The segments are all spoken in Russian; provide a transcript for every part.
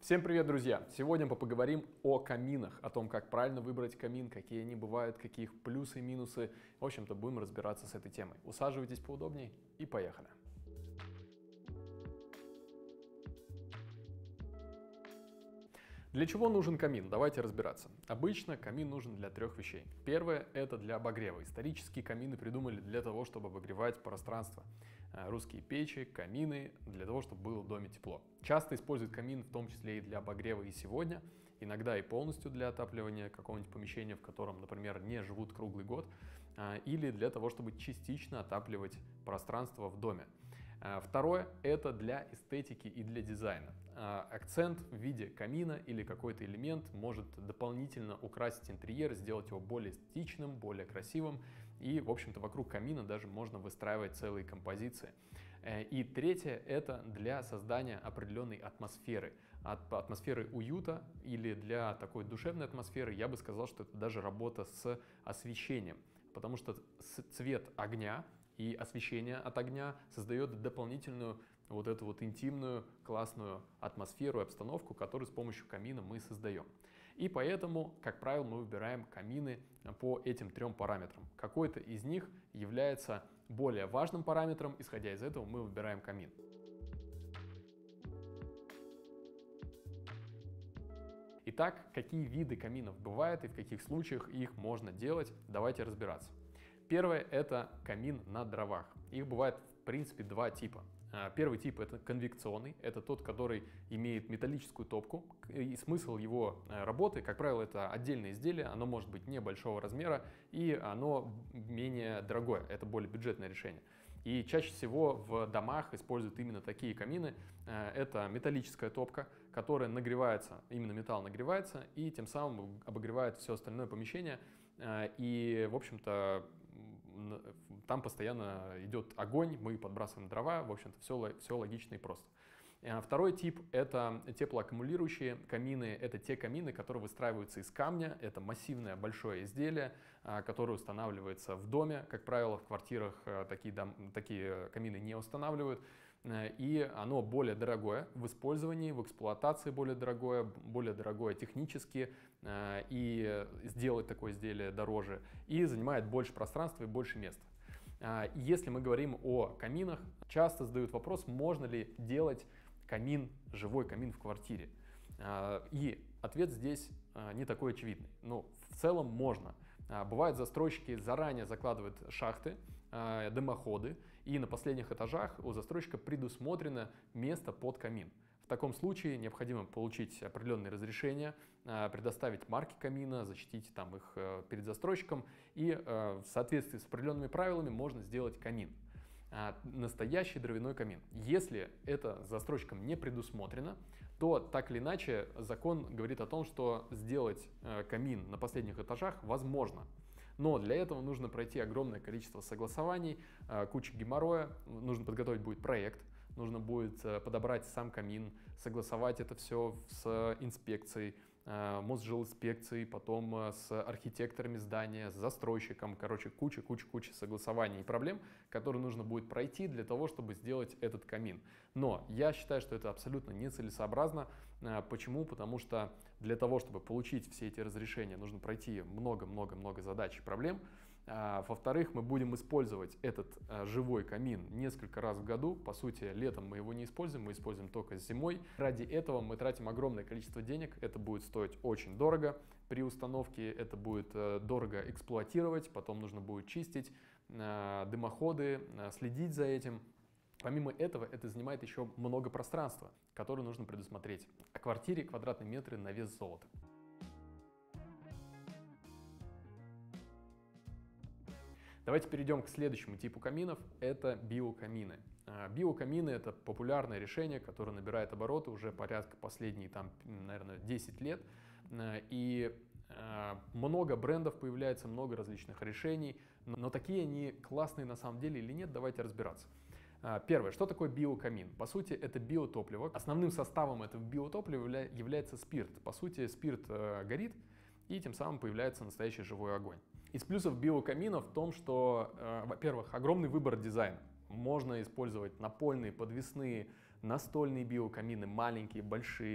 Всем привет, друзья! Сегодня мы поговорим о каминах, о том, как правильно выбрать камин, какие они бывают, какие их плюсы и минусы. В общем-то, будем разбираться с этой темой. Усаживайтесь поудобнее и поехали! Для чего нужен камин? Давайте разбираться. Обычно камин нужен для трех вещей. Первое – это для обогрева. Исторические камины придумали для того, чтобы обогревать пространство. Русские печи, камины, для того, чтобы было в доме тепло. Часто используют камин в том числе и для обогрева и сегодня, иногда и полностью для отапливания какого-нибудь помещения, в котором, например, не живут круглый год, или для того, чтобы частично отапливать пространство в доме. Второе – это для эстетики и для дизайна. Акцент в виде камина или какой-то элемент может дополнительно украсить интерьер, сделать его более эстетичным, более красивым. И, в общем-то, вокруг камина даже можно выстраивать целые композиции. И третье – это для создания определенной атмосферы. Атмосферы уюта или для такой душевной атмосферы я бы сказал, что это даже работа с освещением. Потому что цвет огня и освещение от огня создает дополнительную вот эту вот интимную, классную атмосферу и обстановку, которую с помощью камина мы создаем. И поэтому, как правило, мы выбираем камины по этим трем параметрам. Какой-то из них является более важным параметром, исходя из этого мы выбираем камин. Итак, какие виды каминов бывают и в каких случаях их можно делать, давайте разбираться. Первое – это камин на дровах. Их бывает, в принципе, два типа. Первый тип – это конвекционный, это тот, который имеет металлическую топку, и смысл его работы, как правило, это отдельное изделие, оно может быть небольшого размера, и оно менее дорогое, это более бюджетное решение. И чаще всего в домах используют именно такие камины. Это металлическая топка, которая нагревается, именно металл нагревается, и тем самым обогревает все остальное помещение. И, в общем-то, там постоянно идет огонь, мы подбрасываем дрова, в общем-то, все логично и просто. Второй тип – это теплоаккумулирующие камины. Это те камины, которые выстраиваются из камня. Это массивное большое изделие, которое устанавливается в доме. Как правило, в квартирах такие камины не устанавливают. И оно более дорогое в использовании, в эксплуатации более дорогое технически, и сделать такое изделие дороже, и занимает больше пространства и больше места. Если мы говорим о каминах, часто задают вопрос, можно ли делать камин, живой камин в квартире. И ответ здесь не такой очевидный. Но в целом можно. Бывают застройщики заранее закладывают шахты, дымоходы, и на последних этажах у застройщика предусмотрено место под камин. В таком случае необходимо получить определенные разрешения, предоставить марки камина, защитить там их перед застройщиком, и в соответствии с определенными правилами можно сделать камин. Настоящий дровяной камин. Если это застройщиком не предусмотрено, то так или иначе закон говорит о том, что сделать камин на последних этажах возможно. Но для этого нужно пройти огромное количество согласований, куча геморроя, нужно подготовить будет проект, нужно будет подобрать сам камин, согласовать это все с инспекцией, Мосжилинспекцией, потом с архитекторами здания, с застройщиком. Короче, куча согласований и проблем, которые нужно будет пройти для того, чтобы сделать этот камин. Но я считаю, что это абсолютно нецелесообразно. Почему? Потому что для того, чтобы получить все эти разрешения, нужно пройти много задач и проблем. Во-вторых, мы будем использовать этот живой камин несколько раз в году. По сути, летом мы его не используем, мы используем только зимой. Ради этого мы тратим огромное количество денег. Это будет стоить очень дорого при установке, это будет дорого эксплуатировать, потом нужно будет чистить дымоходы, следить за этим. Помимо этого, это занимает еще много пространства, которое нужно предусмотреть. О квартире квадратные метры на вес золота. Давайте перейдем к следующему типу каминов, это биокамины. Биокамины – это популярное решение, которое набирает обороты уже порядка последние, наверное, 10 лет. И много брендов появляется, много различных решений, но такие они классные на самом деле или нет, давайте разбираться. Первое, что такое биокамин? По сути, это биотопливо. Основным составом этого биотоплива является спирт. По сути, спирт горит, и тем самым появляется настоящий живой огонь. Из плюсов биокамина в том, что, во-первых, огромный выбор дизайна. Можно использовать напольные, подвесные, настольные биокамины, маленькие, большие,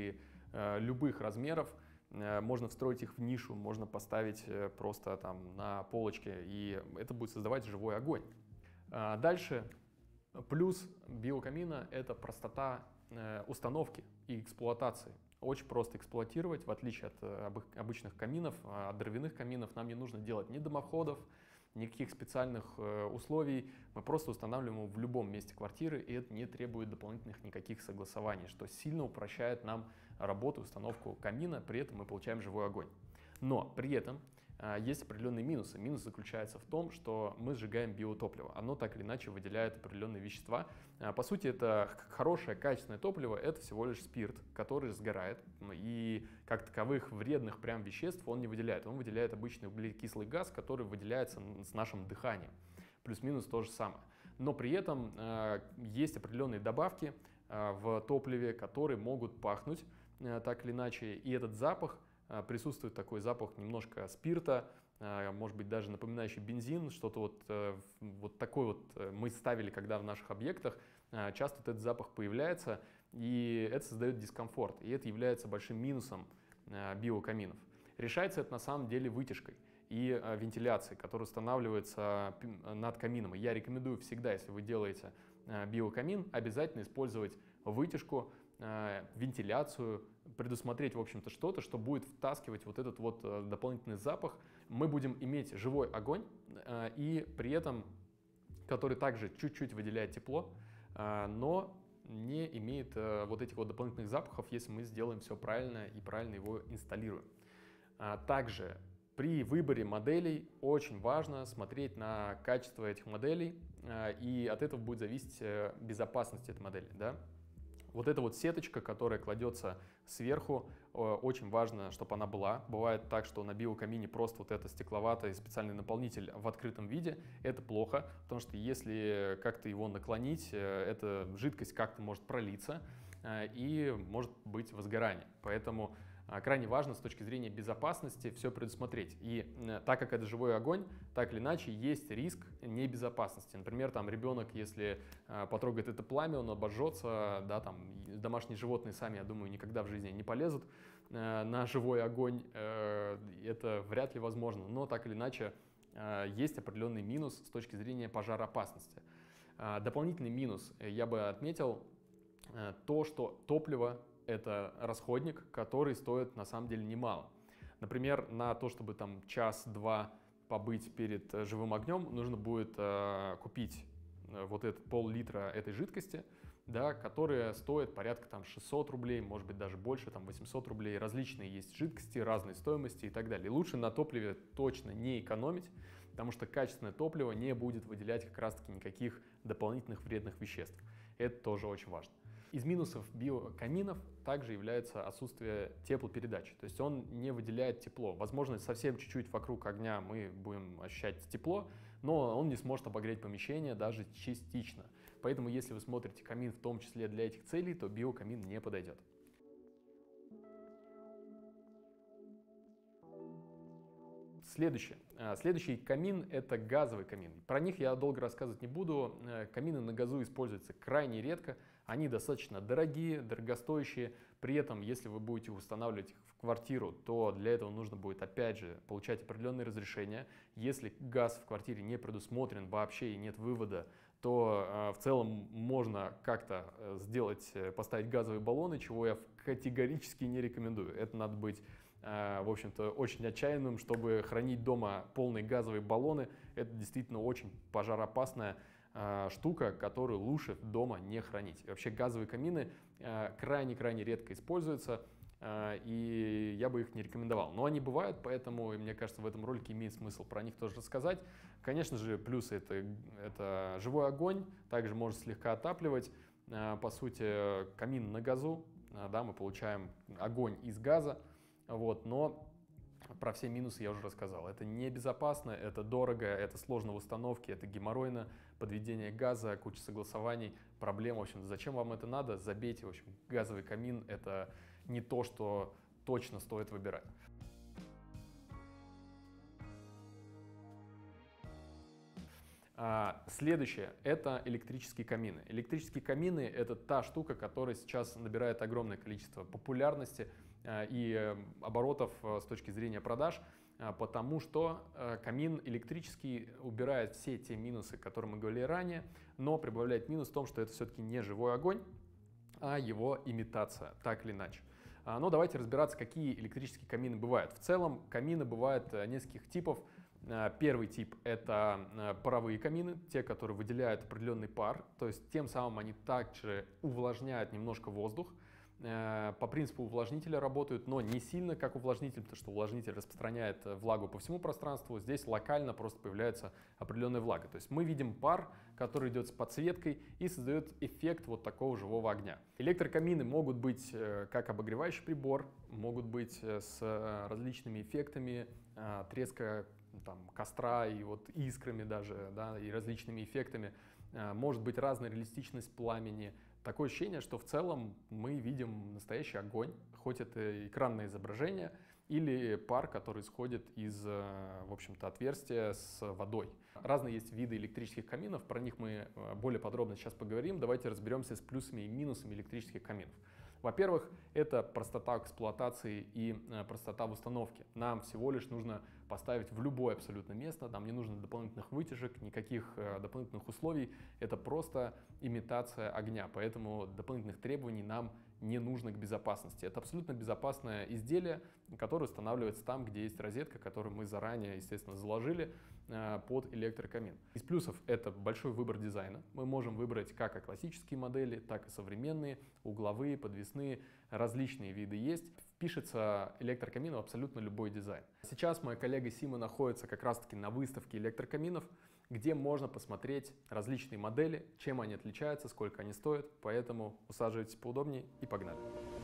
любых размеров. Можно встроить их в нишу, можно поставить просто там на полочке, и это будет создавать живой огонь. Дальше плюс биокамина — это простота установки и эксплуатации. Очень просто эксплуатировать, в отличие от обычных каминов, от дровяных каминов нам не нужно делать ни дымоходов, никаких специальных условий. Мы просто устанавливаем его в любом месте квартиры, и это не требует дополнительных никаких согласований, что сильно упрощает нам работу, установку камина, при этом мы получаем живой огонь. Но при этом есть определенные минусы. Минус заключается в том, что мы сжигаем биотопливо. Оно так или иначе выделяет определенные вещества. По сути, это хорошее, качественное топливо — это всего лишь спирт, который сгорает. И как таковых вредных прям веществ он не выделяет. Он выделяет обычный углекислый газ, который выделяется с нашим дыханием. Плюс-минус то же самое. Но при этом есть определенные добавки в топливе, которые могут пахнуть так или иначе. И этот запах, присутствует такой запах немножко спирта, может быть даже напоминающий бензин, что-то вот такой вот мы ставили, когда в наших объектах, часто вот этот запах появляется, и это создает дискомфорт, и это является большим минусом биокаминов. Решается это на самом деле вытяжкой и вентиляцией, которая устанавливается над камином. И я рекомендую всегда, если вы делаете биокамин, обязательно использовать вытяжку, вентиляцию, предусмотреть, в общем-то, что-то, что будет втаскивать вот этот вот дополнительный запах. Мы будем иметь живой огонь, и при этом, который также чуть-чуть выделяет тепло, но не имеет вот этих вот дополнительных запахов, если мы сделаем все правильно и правильно его инсталируем. Также при выборе моделей очень важно смотреть на качество этих моделей, и от этого будет зависеть безопасность этой модели, да? Вот эта вот сеточка, которая кладется сверху, очень важно, чтобы она была. Бывает так, что на биокамине просто вот это стекловатый специальный наполнитель в открытом виде. Это плохо, потому что если как-то его наклонить, эта жидкость как-то может пролиться и может быть возгорание. Поэтому крайне важно с точки зрения безопасности все предусмотреть. И так как это живой огонь, так или иначе есть риск небезопасности. Например, там ребенок, если потрогает это пламя, он обожжется, да, там домашние животные сами, я думаю, никогда в жизни не полезут на живой огонь. Это вряд ли возможно, но так или иначе есть определенный минус с точки зрения пожароопасности. Дополнительный минус я бы отметил то, что топливо — это расходник, который стоит на самом деле немало. Например, на то, чтобы там час-два побыть перед живым огнем, нужно будет купить вот этот пол-литра этой жидкости, да, которая стоит порядка там 600 рублей, может быть даже больше, там 800 рублей. Различные есть жидкости, разной стоимости и так далее. И лучше на топливе точно не экономить, потому что качественное топливо не будет выделять как раз-таки никаких дополнительных вредных веществ. Это тоже очень важно. Из минусов биокаминов также является отсутствие теплопередачи, то есть он не выделяет тепло. Возможно, совсем чуть-чуть вокруг огня мы будем ощущать тепло, но он не сможет обогреть помещение даже частично. Поэтому, если вы смотрите камин в том числе для этих целей, то биокамин не подойдет. Следующий камин — это газовый камин. Про них я долго рассказывать не буду. Камины на газу используются крайне редко. Они достаточно дорогие, дорогостоящие. При этом, если вы будете устанавливать их в квартиру, то для этого нужно будет, опять же, получать определенные разрешения. Если газ в квартире не предусмотрен вообще и нет вывода, то в целом можно как-то поставить газовые баллоны, чего я категорически не рекомендую. Это надо быть, в общем-то, очень отчаянным, чтобы хранить дома полные газовые баллоны. Это действительно очень пожароопасная штука, которую лучше дома не хранить. И вообще газовые камины крайне-крайне редко используются, и я бы их не рекомендовал. Но они бывают, поэтому, мне кажется, в этом ролике имеет смысл про них тоже рассказать. Конечно же, плюсы — это живой огонь, также может слегка отапливать. По сути, камин на газу, да, мы получаем огонь из газа, вот, но про все минусы я уже рассказал. Это небезопасно, это дорого, это сложно в установке, это геморройно, подведение газа, куча согласований, проблем. В общем, зачем вам это надо? Забейте. В общем, газовый камин — это не то, что точно стоит выбирать. Следующее – это электрические камины. Электрические камины – это та штука, которая сейчас набирает огромное количество популярности и оборотов с точки зрения продаж, потому что камин электрический убирает все те минусы, о которых мы говорили ранее, но прибавляет минус в том, что это все-таки не живой огонь, а его имитация, так или иначе. Но давайте разбираться, какие электрические камины бывают. В целом камины бывают нескольких типов. Первый тип – это паровые камины, те, которые выделяют определенный пар, то есть тем самым они также увлажняют немножко воздух. По принципу увлажнителя работают, но не сильно как увлажнитель, потому что увлажнитель распространяет влагу по всему пространству. Здесь локально просто появляется определенная влага. То есть мы видим пар, который идет с подсветкой и создает эффект вот такого живого огня. Электрокамины могут быть как обогревающий прибор, могут быть с различными эффектами, треска там, костра и вот искрами даже, да, и различными эффектами. Может быть разная реалистичность пламени. Такое ощущение, что в целом мы видим настоящий огонь, хоть это экранное изображение или пар, который исходит из, в общем-то, отверстия с водой. Разные есть виды электрических каминов, про них мы более подробно сейчас поговорим. Давайте разберемся с плюсами и минусами электрических каминов. Во-первых, это простота эксплуатации и простота в установке. Нам всего лишь нужно поставить в любое абсолютно место, нам не нужно дополнительных вытяжек, никаких дополнительных условий. Это просто имитация огня, поэтому дополнительных требований нам не нужно к безопасности. Это абсолютно безопасное изделие, которое устанавливается там, где есть розетка, которую мы заранее, естественно, заложили под электрокамин. Из плюсов это большой выбор дизайна. Мы можем выбрать как классические модели, так и современные, угловые, подвесные, различные виды есть. Впишется электрокамин в абсолютно любой дизайн. Сейчас моя коллега Сима находится как раз-таки на выставке электрокаминов, где можно посмотреть различные модели, чем они отличаются, сколько они стоят. Поэтому усаживайтесь поудобнее и погнали.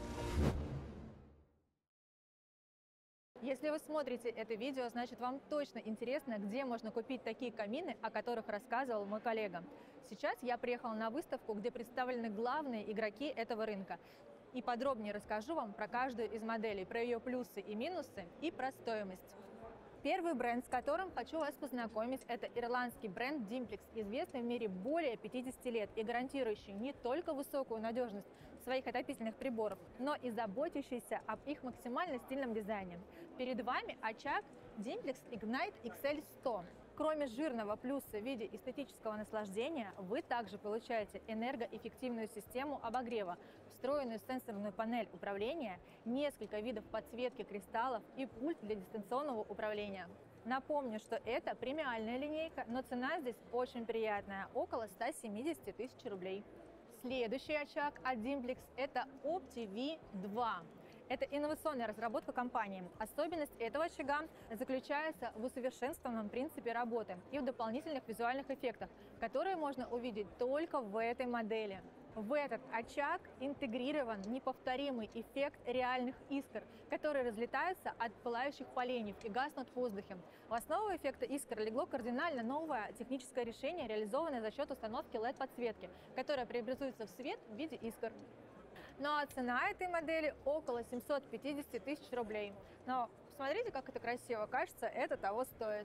Если вы смотрите это видео, значит вам точно интересно, где можно купить такие камины, о которых рассказывал мой коллега. Сейчас я приехала на выставку, где представлены главные игроки этого рынка. И подробнее расскажу вам про каждую из моделей, про ее плюсы и минусы и про стоимость. Первый бренд, с которым хочу вас познакомить, это ирландский бренд Dimplex, известный в мире более 50 лет и гарантирующий не только высокую надежность своих отопительных приборов, но и заботящийся об их максимально стильном дизайне. Перед вами очаг Dimplex Ignite XL100. Кроме жирного плюса в виде эстетического наслаждения, вы также получаете энергоэффективную систему обогрева, встроенную сенсорную панель управления, несколько видов подсветки кристаллов и пульт для дистанционного управления. Напомню, что это премиальная линейка, но цена здесь очень приятная – около 170 тысяч рублей. Следующий очаг от Dimplex – это OptiV2. Это инновационная разработка компании. Особенность этого очага заключается в усовершенствованном принципе работы и в дополнительных визуальных эффектах, которые можно увидеть только в этой модели. В этот очаг интегрирован неповторимый эффект реальных искр, которые разлетаются от пылающих поленьев и гаснут в воздухе. В основу эффекта искр легло кардинально новое техническое решение, реализованное за счет установки LED-подсветки, которая преобразуется в свет в виде искр. Ну а цена этой модели около 750 тысяч рублей. Но посмотрите, как это красиво, кажется, это того стоит.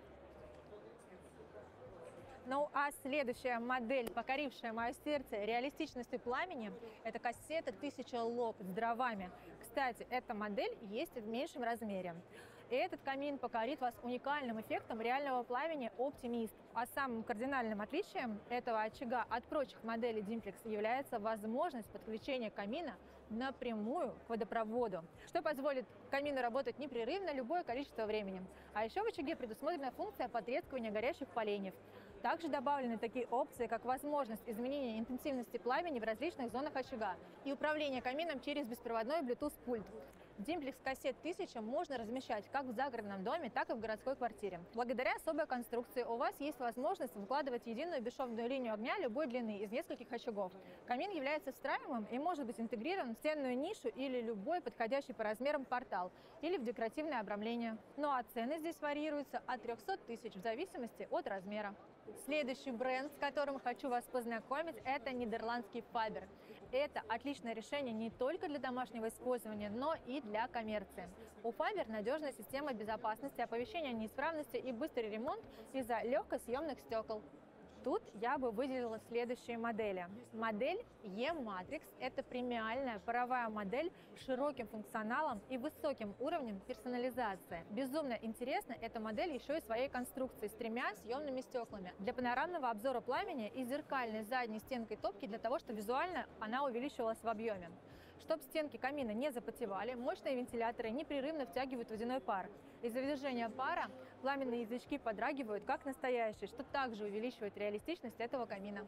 Ну а следующая модель, покорившая мое сердце реалистичностью пламени, это кассета 1000 лок с дровами. Кстати, эта модель есть в меньшем размере. И этот камин покорит вас уникальным эффектом реального пламени Optimist. А самым кардинальным отличием этого очага от прочих моделей Dimplex является возможность подключения камина напрямую к водопроводу, что позволит камину работать непрерывно любое количество времени. А еще в очаге предусмотрена функция потрескивания горящих поленьев. Также добавлены такие опции, как возможность изменения интенсивности пламени в различных зонах очага и управление камином через беспроводной Bluetooth-пульт. Dimplex кассет 1000 можно размещать как в загородном доме, так и в городской квартире. Благодаря особой конструкции у вас есть возможность выкладывать единую бесшовную линию огня любой длины из нескольких очагов. Камин является встраиваемым и может быть интегрирован в стенную нишу или любой подходящий по размерам портал или в декоративное обрамление. Ну а цены здесь варьируются от 300 тысяч в зависимости от размера. Следующий бренд, с которым хочу вас познакомить, это нидерландский Faber. Это отличное решение не только для домашнего использования, но и для коммерции. У Faber надежная система безопасности, оповещение о неисправности и быстрый ремонт из-за легкосъемных стекол. Тут я бы выделила следующие модели. Модель E-Matrix – это премиальная паровая модель с широким функционалом и высоким уровнем персонализации. Безумно интересна эта модель еще и своей конструкцией с 3 съемными стеклами для панорамного обзора пламени и зеркальной задней стенкой топки для того, чтобы визуально она увеличивалась в объеме. Чтобы стенки камина не запотевали, мощные вентиляторы непрерывно втягивают водяной пар. Из-за движения пара пламенные язычки подрагивают, как настоящие, что также увеличивает реалистичность этого камина.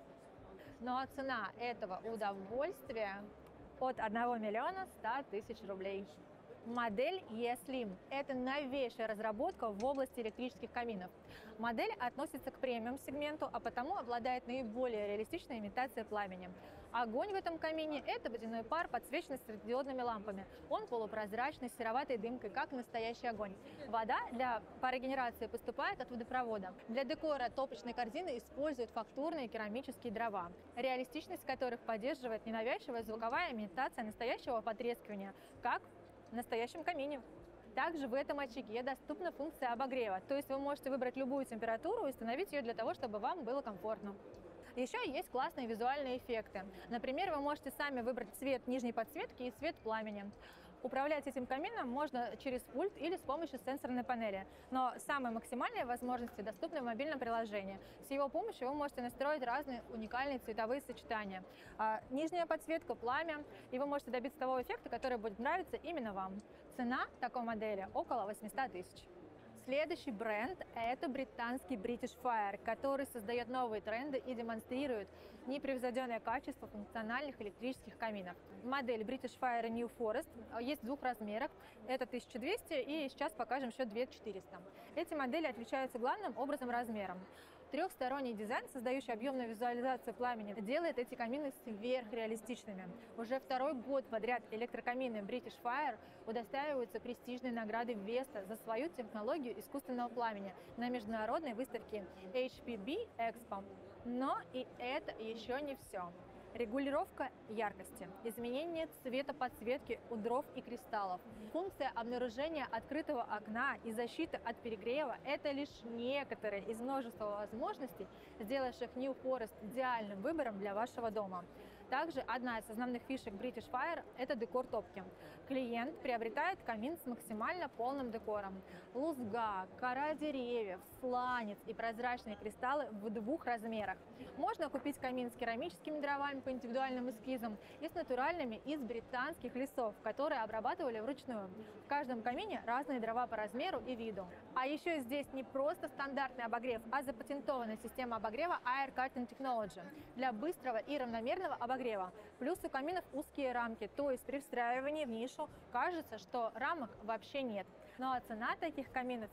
Ну а цена этого удовольствия от 1 миллиона 100 тысяч рублей. Модель E-Slim – это новейшая разработка в области электрических каминов. Модель относится к премиум-сегменту, а потому обладает наиболее реалистичной имитацией пламени. Огонь в этом камине – это водяной пар, подсвеченный светодиодными лампами. Он полупрозрачный, с сероватой дымкой, как настоящий огонь. Вода для парогенерации поступает от водопровода. Для декора топочной корзины используют фактурные керамические дрова, реалистичность которых поддерживает ненавязчивая звуковая имитация настоящего потрескивания, как в настоящем камине. Также в этом очаге доступна функция обогрева, то есть вы можете выбрать любую температуру и установить ее для того, чтобы вам было комфортно. Еще есть классные визуальные эффекты. Например, вы можете сами выбрать цвет нижней подсветки и цвет пламени. Управлять этим камином можно через пульт или с помощью сенсорной панели, но самые максимальные возможности доступны в мобильном приложении. С его помощью вы можете настроить разные уникальные цветовые сочетания. Нижняя подсветка, пламя, и вы можете добиться того эффекта, который будет нравиться именно вам. Цена такой модели около 800 тысяч. Следующий бренд – это британский British Fire, который создает новые тренды и демонстрирует непревзойденное качество функциональных электрических каминов. Модель British Fire New Forest есть в 2 размерах. Это 1200 и сейчас покажем еще 2400. Эти модели отличаются главным образом размером. Трехсторонний дизайн, создающий объемную визуализацию пламени, делает эти камины сверхреалистичными. Уже 2-й год подряд электрокамины British Fire удостаиваются престижной награды Веста за свою технологию искусственного пламени на международной выставке HPB Expo. Но и это еще не все. Регулировка яркости, изменение цвета подсветки у дров и кристаллов, функция обнаружения открытого окна и защиты от перегрева – это лишь некоторые из множества возможностей, сделавших New Forest идеальным выбором для вашего дома. Также одна из основных фишек British Fire – это декор топки. Клиент приобретает камин с максимально полным декором. Лузга, кора деревьев, сланец и прозрачные кристаллы в 2 размерах. Можно купить камин с керамическими дровами по индивидуальным эскизам и с натуральными из британских лесов, которые обрабатывали вручную. В каждом камине разные дрова по размеру и виду. А еще здесь не просто стандартный обогрев, а запатентованная система обогрева Air Cutting Technology для быстрого и равномерного обогрева. Плюс у каминов узкие рамки, то есть при встраивании в нишу кажется, что рамок вообще нет. Ну а цена таких каминов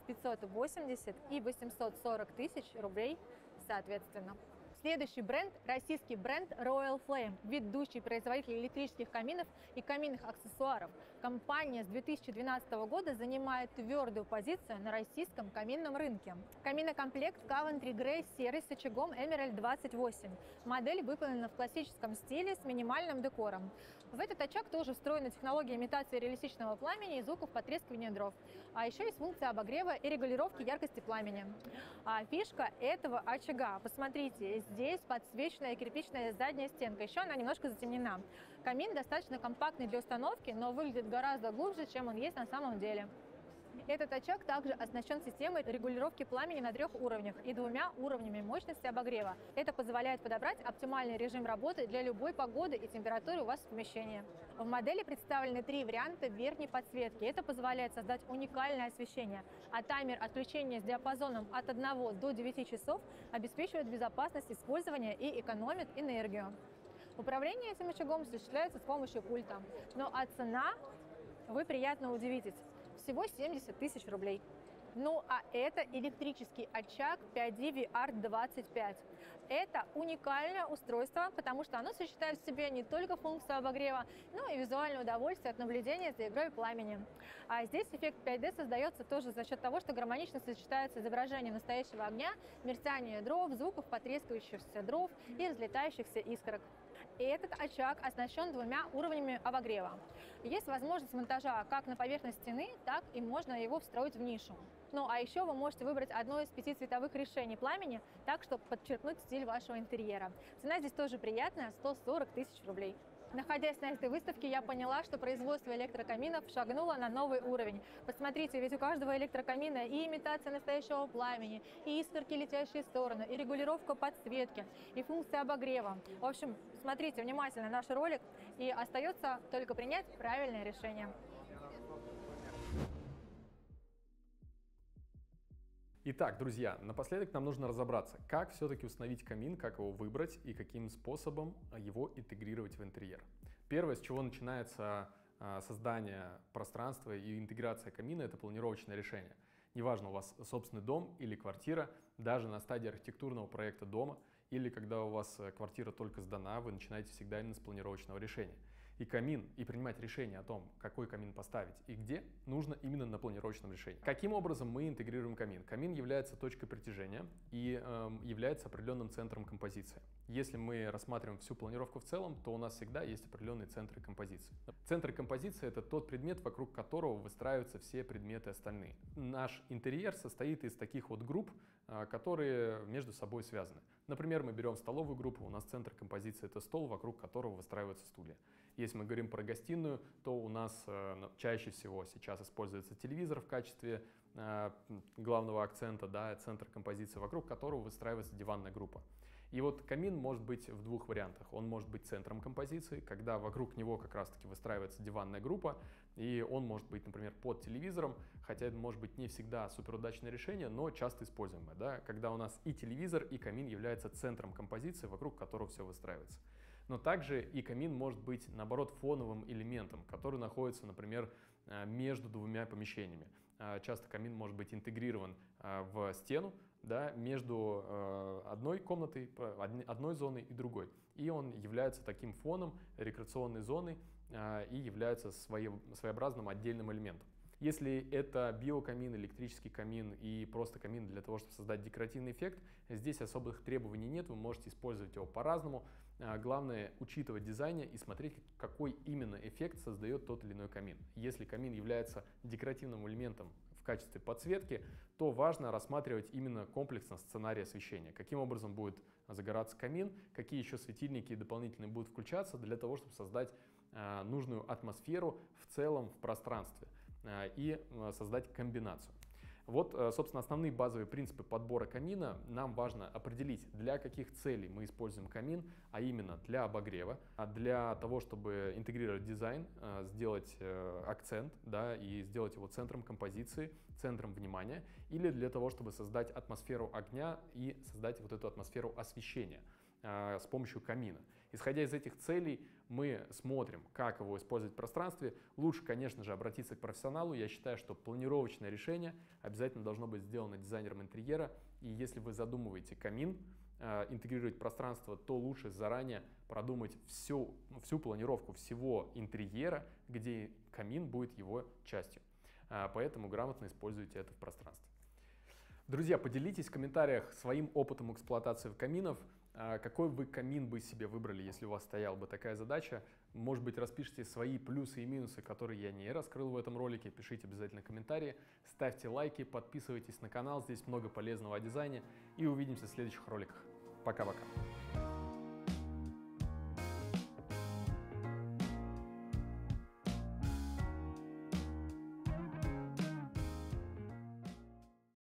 580 и 840 тысяч рублей соответственно. Следующий бренд – российский бренд Royal Flame, ведущий производитель электрических каминов и каминных аксессуаров. Компания с 2012 года занимает твердую позицию на российском каминном рынке. Каминокомплект Coventry Grey серый с очагом Emerald 28. Модель выполнена в классическом стиле с минимальным декором. В этот очаг тоже встроена технология имитации реалистичного пламени и звуков потрескивания дров. А еще есть функция обогрева и регулировки яркости пламени. А фишка этого очага, посмотрите, здесь подсвеченная кирпичная задняя стенка, еще она немножко затемнена. Камин достаточно компактный для установки, но выглядит гораздо глубже, чем он есть на самом деле. Этот очаг также оснащен системой регулировки пламени на 3 уровнях и 2 уровнями мощности обогрева. Это позволяет подобрать оптимальный режим работы для любой погоды и температуры у вас в помещении. В модели представлены 3 варианта верхней подсветки. Это позволяет создать уникальное освещение, а таймер отключения с диапазоном от 1 до 9 часов обеспечивает безопасность использования и экономит энергию. Управление этим очагом осуществляется с помощью пульта. Ну а цена, вы приятно удивитесь, всего 70 тысяч рублей. Ну а это электрический очаг 5D VR25. Это уникальное устройство, потому что оно сочетает в себе не только функцию обогрева, но и визуальное удовольствие от наблюдения за игрой пламени. А здесь эффект 5D создается тоже за счет того, что гармонично сочетается изображение настоящего огня, мерцание дров, звуков потрескивающихся дров и разлетающихся искорок. И этот очаг оснащен 2 уровнями обогрева. Есть возможность монтажа как на поверхность стены, так и можно его встроить в нишу. Ну а еще вы можете выбрать одно из 5 цветовых решений пламени, так, чтобы подчеркнуть стиль вашего интерьера. Цена здесь тоже приятная – 140 тысяч рублей. Находясь на этой выставке, я поняла, что производство электрокаминов шагнуло на новый уровень. Посмотрите, ведь у каждого электрокамина и имитация настоящего пламени, и искорки, летящие в сторону, и регулировка подсветки, и функция обогрева. В общем, смотрите внимательно наш ролик, и остается только принять правильное решение. Итак, друзья, напоследок нам нужно разобраться, как все-таки установить камин, как его выбрать и каким способом его интегрировать в интерьер. Первое, с чего начинается создание пространства и интеграция камина, это планировочное решение. Неважно, у вас собственный дом или квартира, даже на стадии архитектурного проекта дома, или когда у вас квартира только сдана, вы начинаете всегда именно с планировочного решения. И камин, и принимать решение о том, какой камин поставить и где, нужно именно на планировочном решении. Каким образом мы интегрируем камин? Камин является точкой притяжения и является определенным центром композиции. Если мы рассматриваем всю планировку в целом, то у нас всегда есть определенные центры композиции. Центры композиции — это тот предмет, вокруг которого выстраиваются все предметы остальные. Наш интерьер состоит из таких вот групп, которые между собой связаны. Например, мы берем столовую группу, у нас центр композиции — это стол, вокруг которого выстраиваются стулья. Если мы говорим про гостиную, то у нас чаще всего сейчас используется телевизор в качестве главного акцента, да, центр композиции, вокруг которого выстраивается диванная группа. И вот камин может быть в двух вариантах. Он может быть центром композиции, когда вокруг него как раз-таки выстраивается диванная группа, и он может быть, например, под телевизором, хотя это может быть не всегда суперудачное решение, но часто используемое, да, когда у нас и телевизор, и камин являются центром композиции, вокруг которого все выстраивается. Но также и камин может быть, наоборот, фоновым элементом, который находится, например, между двумя помещениями. Часто камин может быть интегрирован в стену, да, между одной комнатой, одной зоной и другой. И он является таким фоном, рекреационной зоной и является своеобразным отдельным элементом. Если это биокамин, электрический камин и просто камин для того, чтобы создать декоративный эффект, здесь особых требований нет, вы можете использовать его по-разному. Главное учитывать в дизайне и смотреть, какой именно эффект создает тот или иной камин. Если камин является декоративным элементом в качестве подсветки, то важно рассматривать именно комплексно сценарий освещения. Каким образом будет загораться камин, какие еще светильники дополнительные будут включаться для того, чтобы создать нужную атмосферу в целом в пространстве и создать комбинацию. Вот, собственно, основные базовые принципы подбора камина. Нам важно определить, для каких целей мы используем камин, а именно для обогрева, для того, чтобы интегрировать дизайн, сделать акцент, да, и сделать его центром композиции, центром внимания, или для того, чтобы создать атмосферу огня и создать вот эту атмосферу освещения с помощью камина. Исходя из этих целей, мы смотрим, как его использовать в пространстве. Лучше, конечно же, обратиться к профессионалу. Я считаю, что планировочное решение обязательно должно быть сделано дизайнером интерьера. И если вы задумываете камин, интегрировать пространство, то лучше заранее продумать всю планировку всего интерьера, где камин будет его частью. Поэтому грамотно используйте это в пространстве. Друзья, поделитесь в комментариях своим опытом эксплуатации каминов. Какой бы камин бы себе выбрали, если у вас стояла бы такая задача? Может быть, распишите свои плюсы и минусы, которые я не раскрыл в этом ролике. Пишите обязательно комментарии, ставьте лайки, подписывайтесь на канал. Здесь много полезного о дизайне. И увидимся в следующих роликах. Пока-пока.